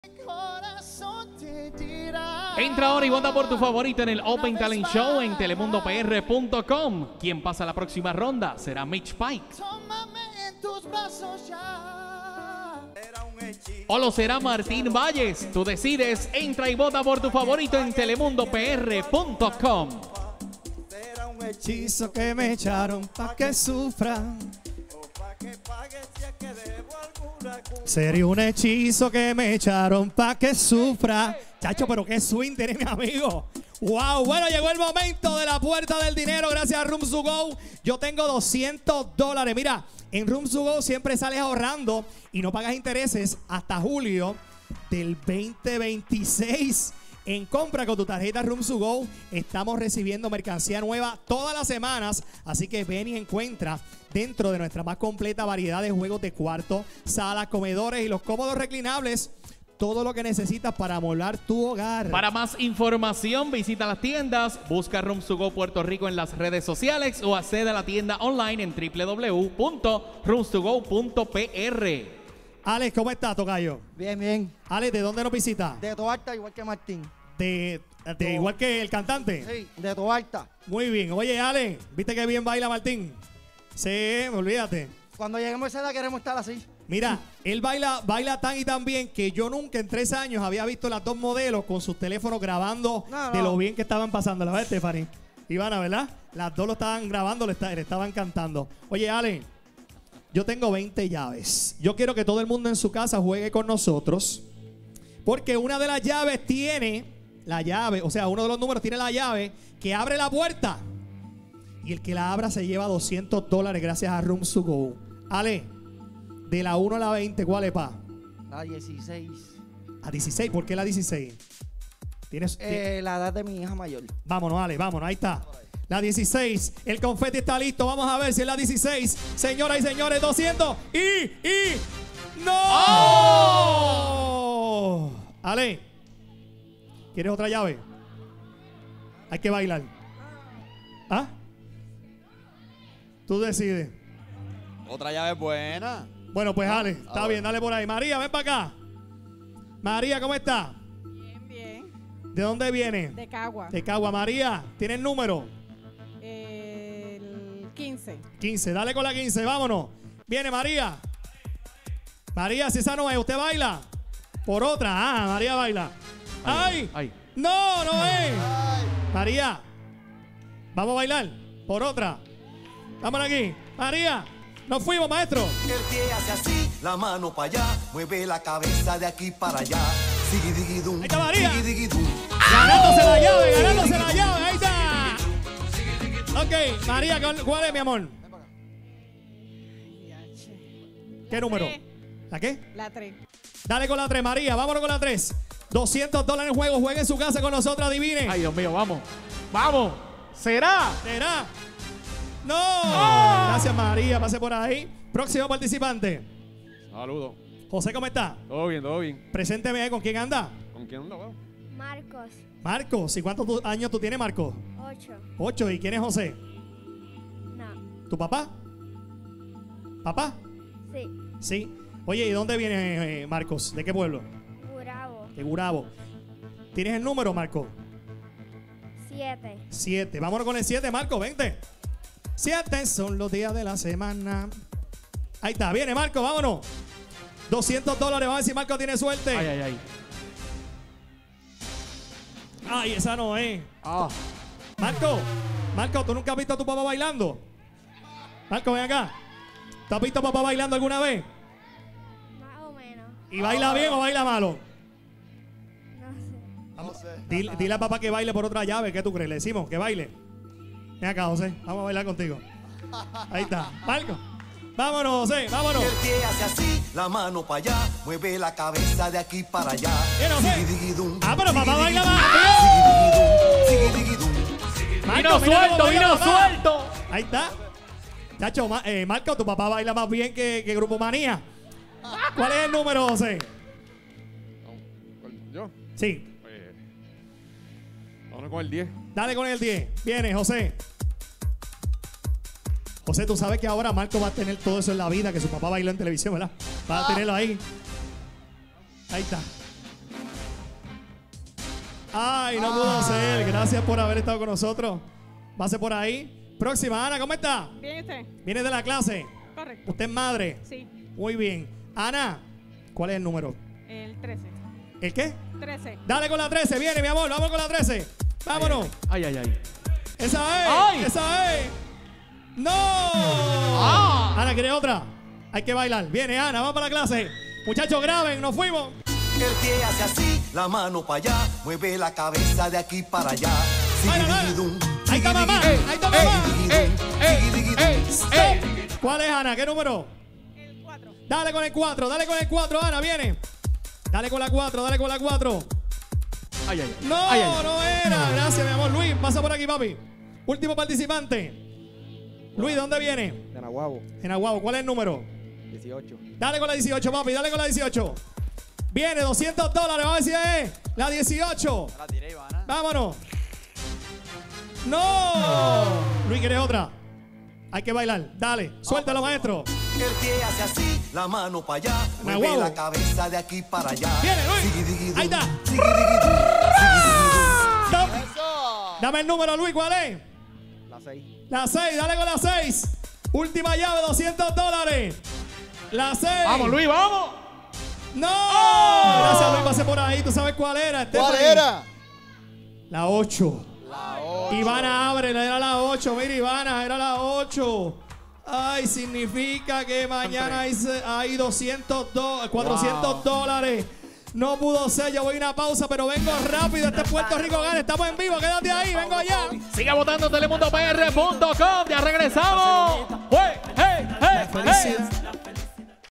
Entra ahora y vota por tu favorito en el Open Talent Show en telemundopr.com. ¿Quién pasa a la próxima ronda? ¿Será Mitch Pike? ¿O lo será Martín Valles? Tú decides. Entra y vota por tu favorito en telemundopr.com. Será un hechizo que me echaron pa' que sufran. Sería un hechizo que me echaron pa' que sufra. Chacho, pero qué swing tiene mi amigo. Wow, bueno, llegó el momento de la puerta del dinero gracias a Rooms to Go. Yo tengo $200. Mira, en Rooms to Go siempre sales ahorrando y no pagas intereses hasta julio del 2026. En compra con tu tarjeta Rooms to Go estamos recibiendo mercancía nueva todas las semanas, así que ven y encuentra dentro de nuestra más completa variedad de juegos de cuarto, salas, comedores y los cómodos reclinables, todo lo que necesitas para amoblar tu hogar. Para más información visita las tiendas, busca Rooms to Go Puerto Rico en las redes sociales o accede a la tienda online en www.roomstogo.pr. Alex, ¿cómo estás, tocayo? Bien, bien. Alex, ¿de dónde nos visitas? De Toalta, igual que Martín. De igual que el cantante. Sí, de Toalta. Muy bien. Oye, Alex, ¿viste que bien baila Martín? Sí, olvídate. Cuando lleguemos a esa edad queremos estar así. Mira, él baila tan y tan bien que yo nunca en 3 años había visto las dos modelos con sus teléfonos grabando de lo bien que estaban pasando. ¿La ves, Stephanie? Ivana, ¿verdad? Las dos lo estaban grabando, le estaban cantando. Oye, Alex, yo tengo 20 llaves. Yo quiero que todo el mundo en su casa juegue con nosotros. Porque una de las llaves tiene la llave, o sea, uno de los números tiene la llave que abre la puerta. Y el que la abra se lleva $200 gracias a Rooms to Go. Ale, de la 1 a la 20, ¿cuál es, pa? La 16. A 16, ¿por qué la 16? ¿Tienes? La edad de mi hija mayor. Vámonos, Ale, vámonos, ahí está. La 16, el confeti está listo. Vamos a ver si es la 16. Señoras y señores, 200 y ¡no! ¡Oh! Ale, ¿quieres otra llave? Hay que bailar. ¿Ah? Tú decides. Otra llave buena. Bueno, pues Ale, está bien, dale por ahí. María, ven para acá. María, ¿cómo está? Bien, bien. ¿De dónde viene? De Cagua. De Cagua. María, ¿tiene el número? El 15. 15, dale con la 15, vámonos. Viene María. María, si esa no es, ¿usted baila? Por otra, María baila. ¡Ay! Ay. ¡No, no es! María, ¿vamos a bailar? Por otra. Vámonos aquí. María, nos fuimos, maestro. El pie hace así, la mano para allá, mueve la cabeza de aquí para allá. Sigidiguidum, Ahí está María. sigidiguidum. Ganándose la llave, ahí está. Ok, María, ¿cuál es, mi amor? ¿Qué número? ¿La qué? La 3. Dale con la 3, María, vámonos con la 3. $200 en juego, juegue en su casa con nosotros, adivinen. Ay, Dios mío, vamos. ¡Vamos! ¿Será? ¿Será? ¡No! Gracias, María, pase por ahí. Próximo participante. Saludos. José, ¿cómo está? Todo bien, todo bien. Presénteme, ¿con quién anda? ¿Con quién anda, weón? Marcos, Marcos. ¿Y cuántos años tú tienes, Marcos? 8. 8. ¿Y quién es José? No. ¿Tu papá? ¿Papá? Sí. Sí. Oye, ¿y dónde viene Marcos? ¿De qué pueblo? Bravo. De Gurabo. ¿Tienes el número, Marcos? 7. 7. Vámonos con el 7, Marcos, vente. 7 son los días de la semana. Ahí está, viene Marcos, vámonos. $200, vamos a ver si Marcos tiene suerte. Ay, ay, ay. Ay, esa no es. Ah. Marco, ¿tú nunca has visto a tu papá bailando? Marco, ven acá. ¿Tú has visto a papá bailando alguna vez? Más o menos. ¿Y baila bien o baila malo? No sé. Dile a papá que baile por otra llave. ¿Qué tú crees? Le decimos que baile. Ven acá, José. Vamos a bailar contigo. Ahí está. Marco. Vámonos, José. Vámonos. El pie hace así, la mano para allá, mueve la cabeza de aquí para allá. Bien, José. Sigidiguidum, Pero papá baila más. sigidiguidum, sigidiguidum. Vino suelto, vino suelto. Ahí está. Chacho, Marco, tu papá baila más bien que Grupo Manía. ¿Cuál es el número, José? ¿Yo? Sí. Vamos con el 10. Dale con el 10. Viene, José. José, tú sabes que ahora Marco va a tener todo eso en la vida, que su papá bailó en televisión, ¿verdad? Va a tenerlo ahí. Ahí está. Ay, no pudo ser. Gracias por haber estado con nosotros. Pase por ahí. Próxima, Ana, ¿cómo está? Bien, ¿usted? Viene de la clase. Correcto. ¿Usted es madre? Sí, Muy bien. Ana, ¿cuál es el número? el 13. ¿El qué? 13. Dale con la 13. Viene, mi amor. Vamos con la 13. Vámonos. Ay, ay, ay. Esa es. ¡Ay! Esa es. ¡No! Ana, ¿quiere otra? Hay que bailar. Viene, Ana. Vamos para la clase. Muchachos, graben. Nos fuimos. El pie hace así, la mano para allá, mueve la cabeza de aquí para allá. Baila, baila. Sigidididum, Ahí está mamá. sigidididum, Ahí está mamá. sigidididum, Stop. ¿Cuál es, Ana? ¿Qué número? El 4. Dale con el 4. Dale con el 4, Ana. Viene. Dale con la 4. Dale con la 4. Ay, ay, ay. No, Ay, ay, ay. no era. Gracias, mi amor. Luis, pasa por aquí, papi. Último participante. Luis, ¿de dónde viene? De Nahuabo, En Aguabo. ¿Cuál es el número? 18. Dale con la 18, papi. Dale con la 18. Viene, $200. Vamos a ver si es la 18. La tiré, Ivana. Vámonos. ¡No! Luis, ¿quieres otra? Hay que bailar. Dale, suéltalo, maestro. El pie hace así, la mano para allá, mueve Nahuabo. la cabeza de aquí para allá. Viene, Luis. Sigidididum, Ahí está. sigidididum, sigidididum. Stop. ¡Eso! Dame el número, Luis, ¿cuál es? La 6. La 6, dale con la 6. Última llave, $200. La 6. Vamos, Luis, vamos. ¡No! Gracias, Luis, pasé por ahí. ¿Tú sabes cuál era? ¿Cuál Stephanie? era? La 8. La 8. Ivana abre, era la 8. Mira, Ivana, era la 8. Ay, significa que mañana hay $400. No pudo ser, yo voy a una pausa, pero vengo rápido. Este es Puerto Rico Gana. Estamos en vivo, quédate ahí, vengo allá. Siga votando en telemundopr.com. Ya regresamos. ¡Hey, hey, hey, hey!